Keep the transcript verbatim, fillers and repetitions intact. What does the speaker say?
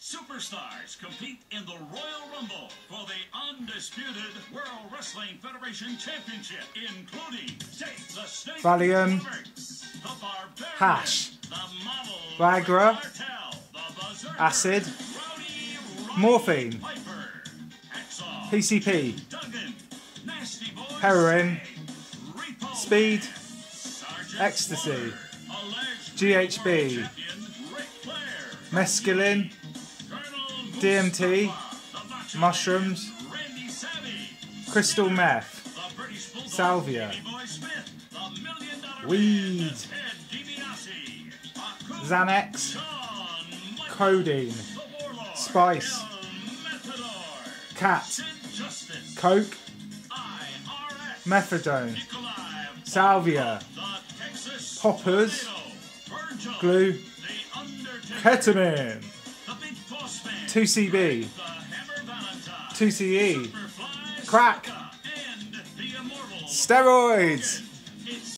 Superstars compete in the Royal Rumble for the undisputed World Wrestling Federation Championship, including Jake the Snake Valium, Roberts, the Barbarian, Hash, the Model, Viagra, Cartel, the Berserker, Acid, Rowdy Roddy Morphine, Piper, Hacksaw, P C P, Duggan, Nasty Boy, Heroin, Repo Speed, Man, Sergeant Ecstasy, Slaughter, alleged G H B, world champion Ric Flair, Mescaline, Colonel D M T, Mustafa, the Macho Mushrooms, Man, Randy Savage, Crystal Meth, the British Bulldog, Salvia, Davey Boy Smith, the Million Dollar Weed, Man, Ted DiBiase, Haku, Xanax, Shawn Michaels, Codeine, the Warlord, Spice, El Matador, Cat, Sid Justice, Coke, I R S, Methadone, Nikolai, Salvia, the Texas Poppers, Tornado, Virgil, Glue, the Undertaker, Ketamine, the Big Boss Man, two C B, the Hammer Valentine, two C E, Superfly Crack, Snuka, and the Immortal Steroids.